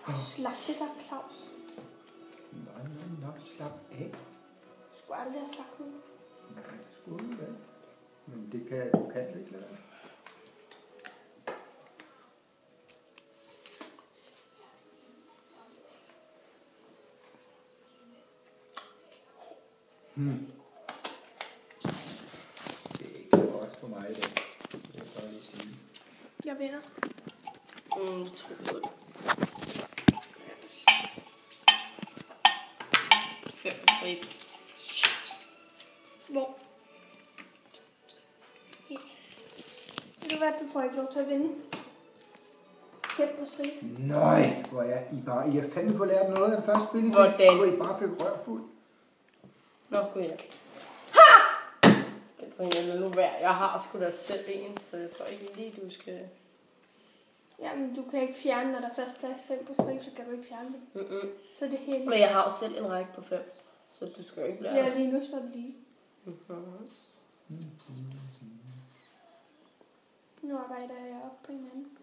Slap det der, Claus. Nå, slap af. Jeg skulle aldrig have sagt noget. Nej, det skulle du da. Men det kan du ikke lade. Det er ikke godt for mig i dag. Det vil jeg bare lige sige. Jeg vinder. Det tror jeg ikke. 5 på stribe. Hvor? Ja. Ved du hvad, du får ikke lov til at vinde. 5 på stribe. Nej, hvor er I bare. I har fandme fået lært noget af den første spil. Hvordan? Hvor I bare fik rørfuld. Nå, gud ja. Jeg tænker, lad nu være. Jeg har sgu da selv en, så jeg tror ikke lige, du skal... Jamen, du kan ikke fjerne, når der først er 5 på stribe, så kan du ikke fjerne det. Så er det helt... Men jeg har jo selv en række på 5, så du skal jo ikke lære Ja, det. lige nu står det lige. Nu arbejder jeg op på hinanden.